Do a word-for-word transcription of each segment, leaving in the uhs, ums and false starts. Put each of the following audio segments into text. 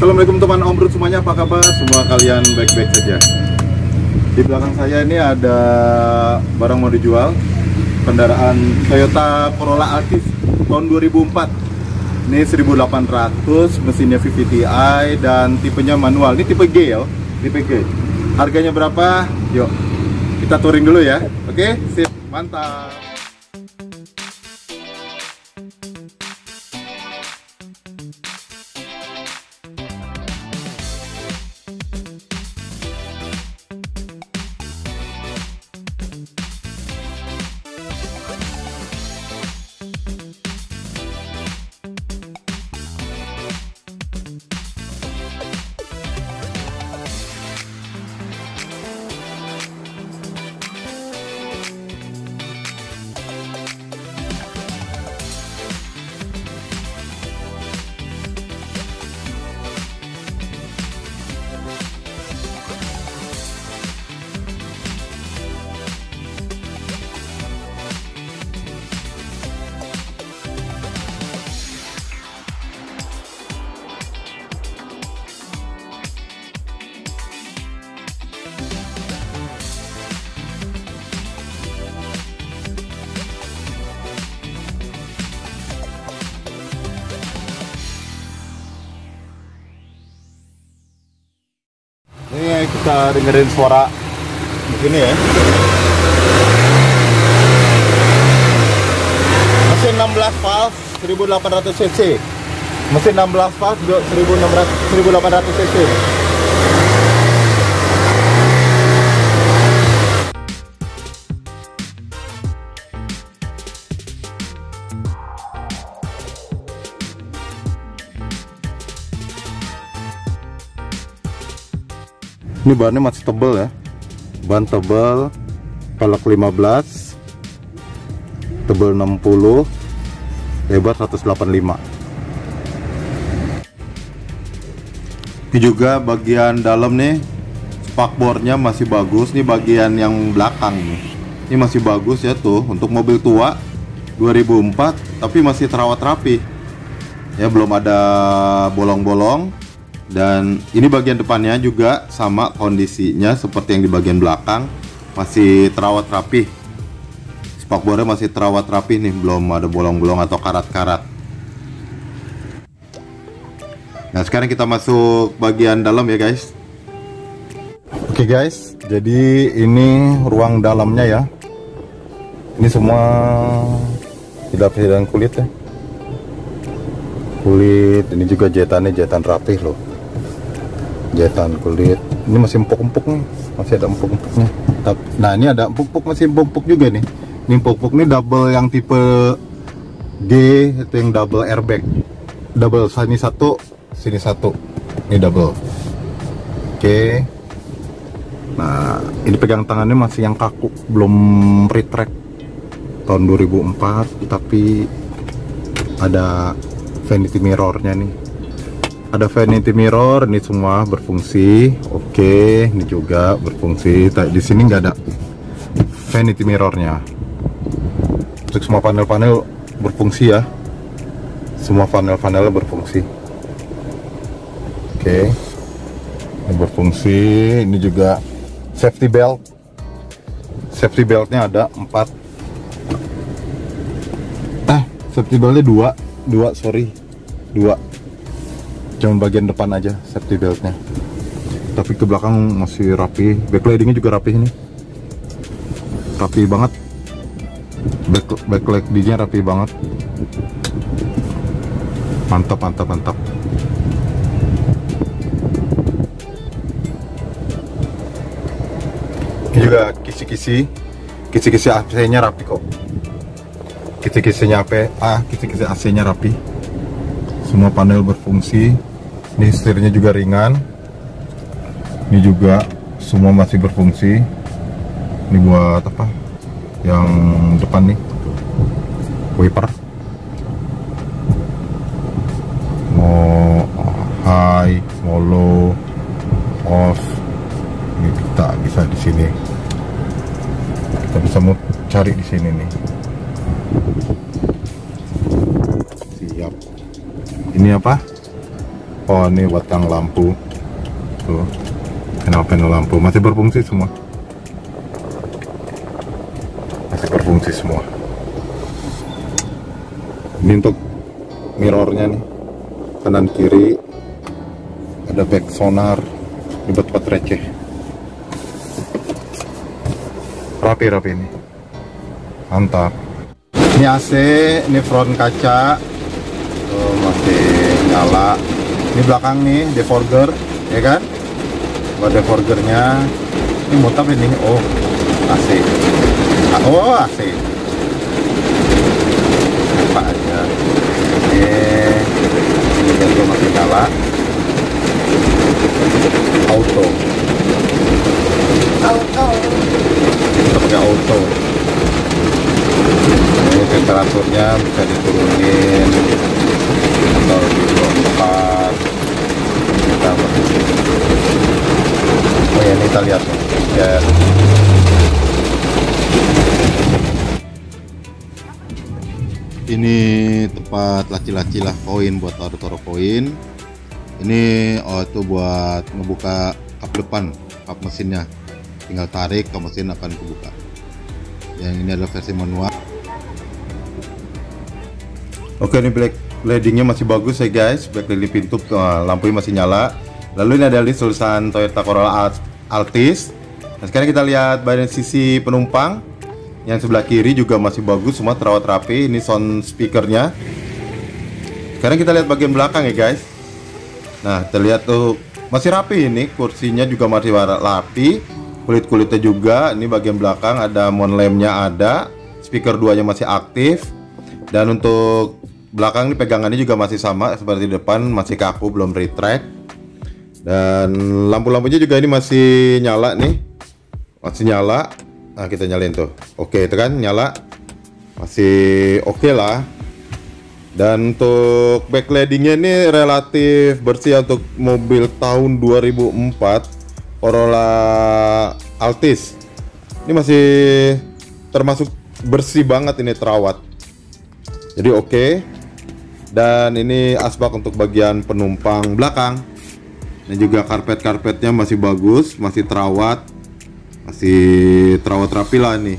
Assalamualaikum teman Om Brut semuanya, apa kabar? Semua kalian baik-baik saja. Di belakang saya ini ada barang mau dijual, kendaraan Toyota Corolla Altis tahun dua ribu empat. Ini seribu delapan ratus, mesinnya V V T i dan tipenya manual. Ini tipe G ya, tipe G. Harganya berapa? Yuk kita touring dulu ya. Oke, sip, mantap. Ini kita dengerin suara begini ya. Mesin enam belas valve seribu delapan ratus cc. Mesin enam belas valve seribu delapan ratus cc. Ini bahannya masih tebal ya, ban tebal, pelek lima belas, tebal enam puluh, lebar seratus delapan puluh lima. Ini juga bagian dalam nih, spakbornya masih bagus. Ini bagian yang belakang nih, ini masih bagus ya tuh, untuk mobil tua dua ribu empat, tapi masih terawat rapi ya, belum ada bolong-bolong. Dan ini bagian depannya juga sama kondisinya seperti yang di bagian belakang, masih terawat rapi. Spakbornya masih terawat rapi nih, belum ada bolong-bolong atau karat-karat. Nah sekarang kita masuk bagian dalam ya guys. Oke guys, jadi ini ruang dalamnya ya. Ini semua dilapisi dengan kulit ya. Kulit, ini juga jahitannya jahitan rapih loh. Jahitan kulit. Ini masih empuk-empuk nih, masih ada empuk-empuknya. Nah ini ada empuk-empuk, masih empuk-empuk juga nih. Ini empuk-empuk nih double yang tipe G, itu yang double airbag. Double, sini satu, sini satu. Ini double. Oke. Nah ini pegang tangannya masih yang kaku, belum retract. Tahun dua ribu empat, tapi ada vanity mirrornya nih. Ada vanity mirror, ini semua berfungsi. Oke, ini juga berfungsi. Di sini nggak ada vanity mirrornya. Untuk semua panel-panel berfungsi ya. Semua panel-panelnya berfungsi. Oke, ini berfungsi. Ini juga safety belt. Safety beltnya ada empat. Eh, safety beltnya dua, dua sorry, dua. Cuma bagian depan aja safety beltnya, tapi ke belakang masih rapi. Backlightingnya juga rapi, ini rapi banget. Back, backlightingnya rapi banget, mantap mantap mantap. Ini juga kisi-kisi kisi-kisi A C nya rapi kok. Kisi-kisinya apa? Ah, kisi-kisi A C nya rapi. Semua panel berfungsi. Ini setirnya juga ringan. Ini juga semua masih berfungsi. Ini buat apa? Yang depan nih, wiper. Mau high, mau low, off. Ini kita bisa di sini. Kita bisa mau cari di sini nih. Siap. Ini apa? Oh, ini batang lampu tuh, panel-panel lampu masih berfungsi semua, masih berfungsi semua. Ini untuk mirrornya nih, kanan kiri ada back sonar, ini buat receh, rapi rapi ini, mantap. Ini A C, ini front kaca tuh masih nyala. Ini belakang nih defogger, ya kan? Buat defoggernya ini mutap ini. Oh, A C. Oh, A C. Apa aja. Ini ini jatuh masih nyala. Auto. Auto. Kita pakai auto. Ini temperaturnya bisa diturunin atau di dua puluh empat. Oh ya, ini kita lihat ya. Ini tempat laci-laci lah, koin buat taruh-taruh koin. Ini oh itu buat ngebuka kap depan, kap mesinnya. Tinggal tarik ke mesin akan kebuka. Yang ini adalah versi manual. Oke, ini black leadingnya masih bagus ya guys, black leading pintu, lampunya masih nyala. Lalu ini ada list tulisan Toyota Corolla Altis. Nah, sekarang kita lihat bagian sisi penumpang. Yang sebelah kiri juga masih bagus, semua terawat rapi. Ini sound speakernya. Sekarang kita lihat bagian belakang ya guys. Nah, kita lihat tuh masih rapi, ini kursinya juga masih rapi, kulit-kulitnya juga. Ini bagian belakang ada mount lampnya, ada speaker duanya masih aktif. Dan untuk belakang ini pegangannya juga masih sama seperti depan, masih kaku, belum retract. Dan lampu-lampunya juga ini masih nyala nih, masih nyala. Nah, kita nyalain tuh, oke itu kan nyala, masih oke okay lah. Dan untuk backlightingnya ini relatif bersih untuk mobil tahun dua ribu empat Corolla Altis. Ini masih termasuk bersih banget, ini terawat, jadi oke okay. Dan ini asbak untuk bagian penumpang belakang. Dan juga karpet-karpetnya masih bagus, masih terawat, masih terawat rapi lah nih.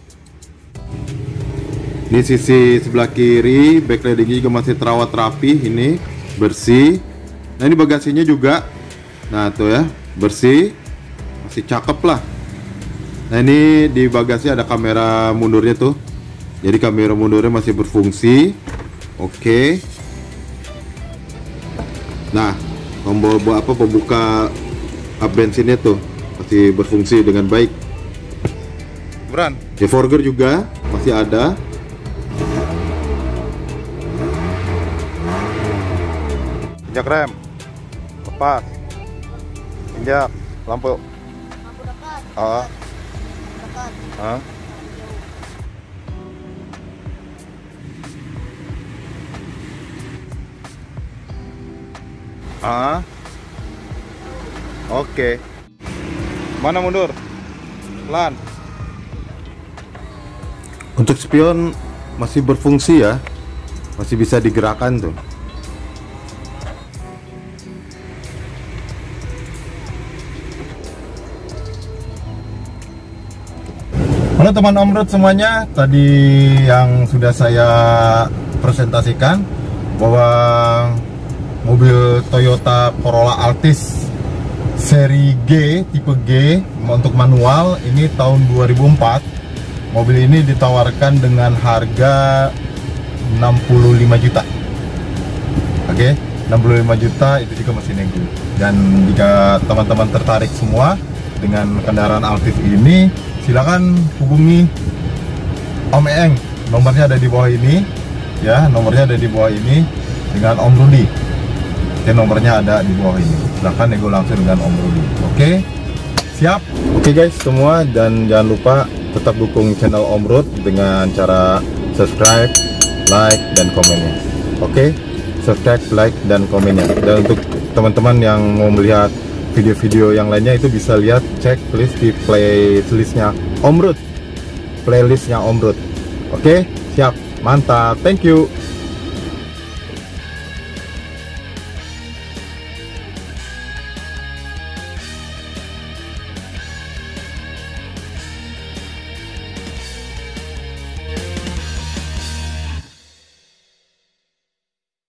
Ini sisi sebelah kiri, backlightingnya juga masih terawat rapi, ini bersih. Nah, ini bagasinya juga, nah tuh ya, bersih, masih cakep lah. Nah, ini di bagasi ada kamera mundurnya tuh, jadi kamera mundurnya masih berfungsi. Oke. Nah, tombol buat apa pembuka kap bensinnya tuh masih berfungsi dengan baik. Beran. Defogger juga masih ada. Injak rem, lepas, injak lampu. Lampu dekat. Ah. Dekat. Ah. Ah. Oke. Mana mundur? Pelan. Untuk spion masih berfungsi ya. Masih bisa digerakkan tuh. Halo teman Om Road semuanya, tadi yang sudah saya presentasikan bahwa mobil Toyota Corolla Altis seri G, tipe G untuk manual ini tahun dua ribu empat. Mobil ini ditawarkan dengan harga enam puluh lima juta. Oke, enam puluh lima juta itu juga masih nego. Dan jika teman-teman tertarik semua dengan kendaraan Altis ini, silakan hubungi Om Eng. Nomornya ada di bawah ini, ya. Nomornya ada di bawah ini dengan Om Rudi. Oke, nomornya ada di bawah ini. Silakan nego langsung dengan Om Rudi. Oke, siap. Oke guys semua, dan jangan lupa tetap dukung channel Om Road dengan cara subscribe, like, dan komennya. Oke, subscribe, like, dan komennya. Dan untuk teman-teman yang mau melihat video-video yang lainnya itu bisa lihat, cek list di playlistnya Om Road, playlistnya Om Road. Oke, siap, mantap, thank you.